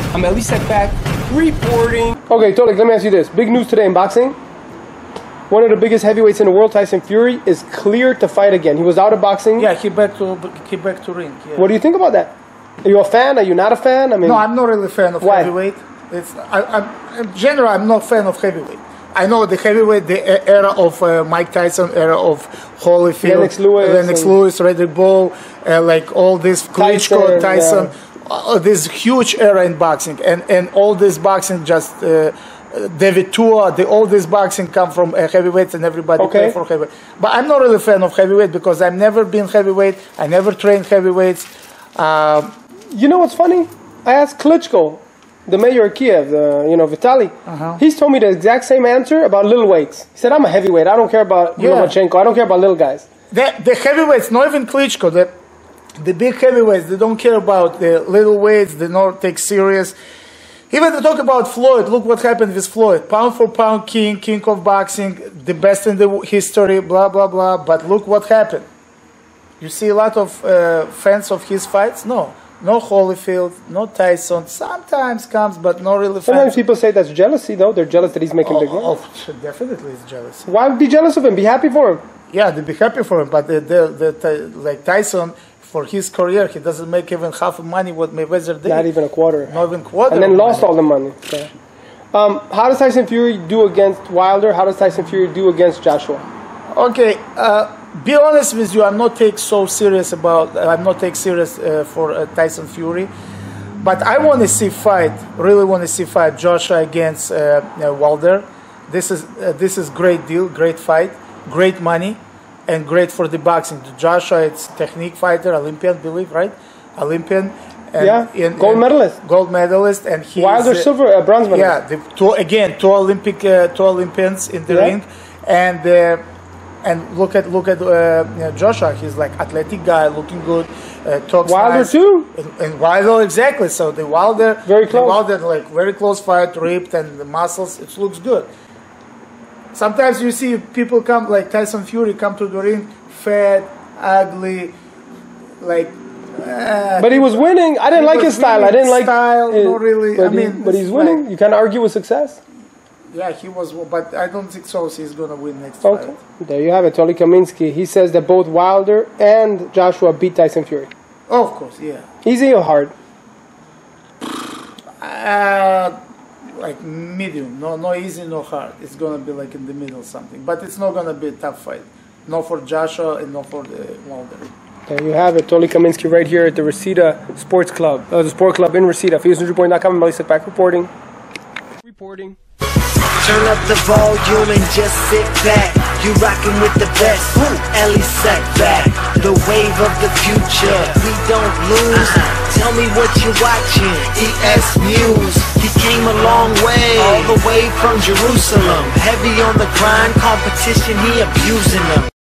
I'm Elie Seckbach reporting. Okay, Tolik, let me ask you this. Big news today in boxing. One of the biggest heavyweights in the world, Tyson Fury, is cleared to fight again. He was out of boxing. Yeah, he back to ring. Yeah. What do you think about that? Are you a fan? Are you not a fan? I mean, no, I'm not really a fan of heavyweight. In general, I'm not a fan of heavyweight. I know the heavyweight, the era of Mike Tyson, era of Holyfield, Lennox Lewis, Riddick Bowe, like all this Klitschko, Tyson, this huge era in boxing, and all this boxing just. David Tua, all this boxing come from heavyweights, and everybody play for heavyweight. But I'm not really a fan of heavyweight because I've never been heavyweight. I never trained heavyweights. You know what's funny? I asked Klitschko, the mayor of Kiev, Vitaly. He's told me the exact same answer about little weights. He said, "I'm a heavyweight. I don't care about Lomachenko. I don't care about little guys." The heavyweights, not even Klitschko, the big heavyweights, they don't care about the little weights. They don't take serious. Even to talk about Floyd, look what happened with Floyd. Pound for pound king of boxing, the best in the history, blah, blah, blah. But look what happened. You see a lot of fans of his fights? No Holyfield, no Tyson. Sometimes comes, but not really fans. Sometimes people say that's jealousy, though. They're jealous that he's making big money. Oh, definitely it's jealousy. Why be jealous of him? Be happy for him. Yeah, they'd be happy for him. But like Tyson, for his career, he doesn't make even half the money what Mayweather did. Not even a quarter. Not even a quarter. And then lost all the money. Okay. How does Tyson Fury do against Wilder? How does Tyson Fury do against Joshua? Okay, be honest with you, I'm not take serious for Tyson Fury, but I want to see really want to see Joshua against Wilder. This is great deal, great fight, great money. And great for the boxing. Joshua, it's technique fighter, Olympian, believe, right? Olympian. And, gold medalist. Gold medalist, and he. Wilder, silver, bronze medalist. Yeah, two Olympians in the ring, and look at Joshua. He's like athletic guy, looking good. Talks Wilder nice. Too. And Wilder exactly. So the Wilder, very close. Very close fight, ripped, and the muscles. It looks good. Sometimes you see people come, like Tyson Fury, come to the ring, fat, ugly, but he was winning. I didn't like his style. I didn't like style. Not really. But he's winning. You can't argue with success. Yeah, he was, but I don't think so. He's gonna win next fight. Fight. There you have it, Tolik Kaminsky. He says that both Wilder and Joshua beat Tyson Fury. Oh, of course, yeah. Easy or hard? Like medium, no easy, no hard. It's gonna be like in the middle something, but it's not gonna be a tough fight. No for Joshua and no for the Wilder. There you have it, Tolik Kaminsky right here at the Reseda Sports Club, the Sport Club in Reseda. For EsNews.com, Elie Seckbach reporting. Turn up the volume and just sit back. You rockin' with the best. Elie Seckbach, the wave of the future. We don't lose. Tell me what you're watching. EsNews. He came a long way, all the way from Jerusalem. Heavy on the grind, competition, he abusing them.